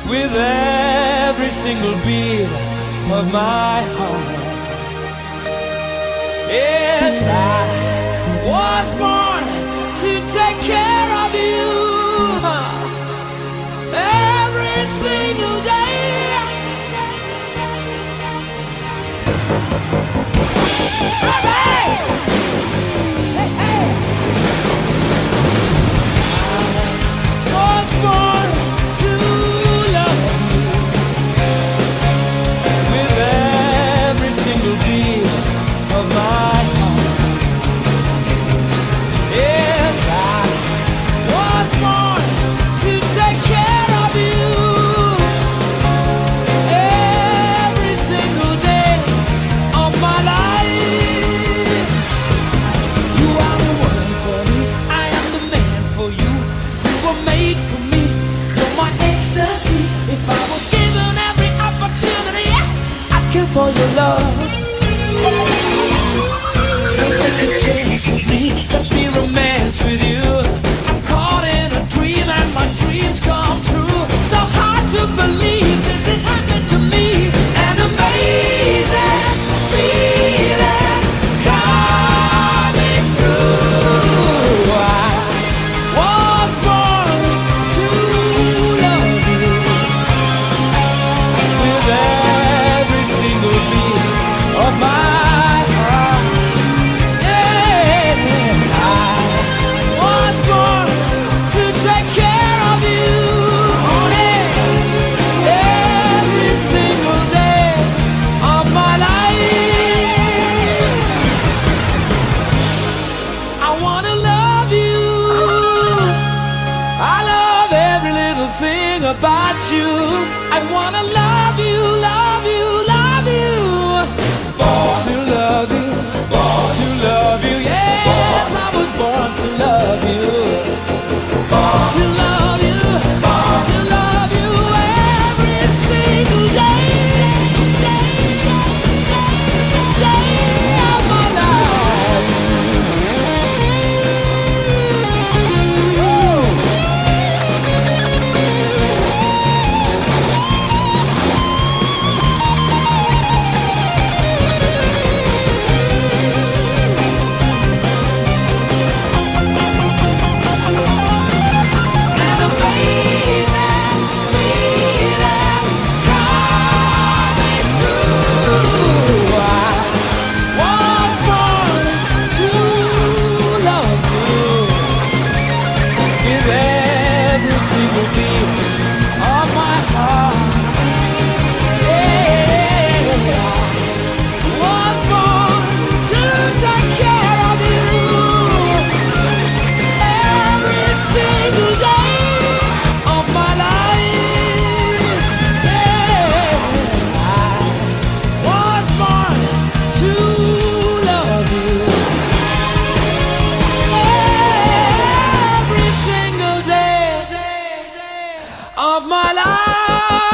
with every single beat of my heart. Yes, I was born to take care of you every single day. Hey, hey. I was born to love you with every single beat of my heart. Yes, I was born to take care of you every single day of my life. You are the one for me, I am the man for you. You were made for me, you're my ecstasy. If I was given every opportunity, I'd kill for your love. So take a chance with me, let me romance with you. I'm caught in a dream and my dreams come true. So hard to believe this is happening to me. An amazing feeling coming through. I was born to love you with every single beat of my heart. About you, I wanna love you, love you, love you. Born to love you, born to love you. Yes, I was born to love you. Born to love you, born to love you every single day, day of my life. Of my life.